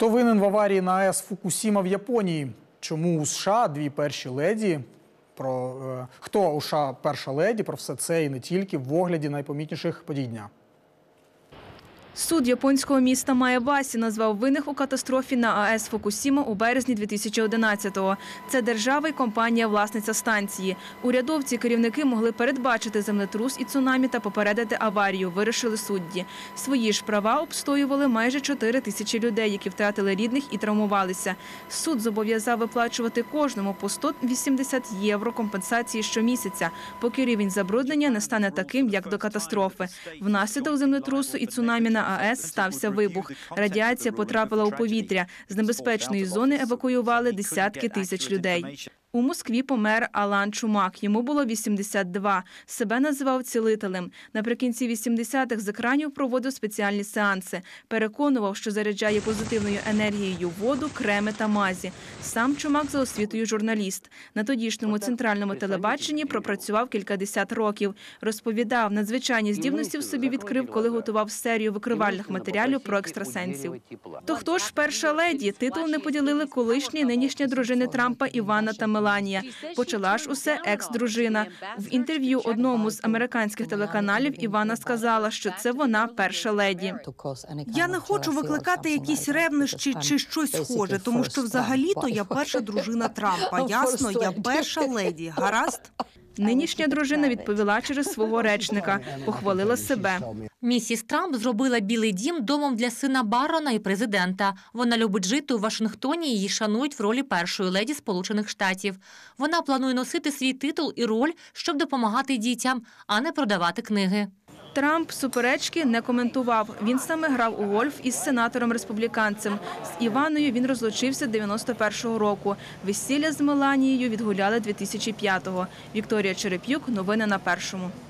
Хто винен в аварії на АЕС Фукусіма в Японії? Чому у США дві перші леді? Хто у США перша леді? Про все це і не тільки в огляді найпомітніших подій дня. Суд японського міста Маебасі назвав винних у катастрофі на АЕС Фукусіма у березні 2011-го. Це держава і компанія-власниця станції. Урядовці і керівники могли передбачити землетрус і цунамі та попередити аварію, вирішили судді. Свої ж права обстоювали майже 4 тисячі людей, які втратили рідних і травмувалися. Суд зобов'язав виплачувати кожному по 180 євро компенсації щомісяця, поки рівень забруднення не стане таким, як до катастрофи. Внаслідок землетрусу і цунамі на АЕС стався вибух. Радіація потрапила у повітря. З небезпечної зони евакуювали десятки тисяч людей. У Москві помер Алан Чумак. Йому було 82. Себе називав цілителем. Наприкінці 80-х з екранів проводив спеціальні сеанси. Переконував, що заряджає позитивною енергією воду, креми та мазі. Сам Чумак за освітою журналіст. На тодішньому центральному телебаченні пропрацював кількадесят років. Розповідав, надзвичайні здібності в собі відкрив, коли готував серію викривальних матеріалів про екстрасенсів. То хто ж перша леді? Титул не поділили колишні і нинішні дружини Трампа Іванна та Меланія. Почала ж усе екс-дружина. В інтерв'ю одному з американських телеканалів Іванна сказала, що це вона перша леді. Я не хочу викликати якісь ревнощі чи щось схоже, тому що взагалі-то я перша дружина Трампа. Ясно, я перша леді. Гаразд? Нинішня дружина відповіла через свого речника, похвалила себе. Місіс Трамп зробила Білий дім домом для сина барона і президента. Вона любить жити у Вашингтоні і її шанують в ролі першої леді Сполучених Штатів. Вона планує носити свій титул і роль, щоб допомагати дітям, а не продавати книги. Трамп суперечки не коментував. Він саме грав у гольф із сенатором-республіканцем. З Іванною він розлучився 91-го року. Весілля з Меланією відгуляли 2005-го. Вікторія Череп'юк. Новини на Першому.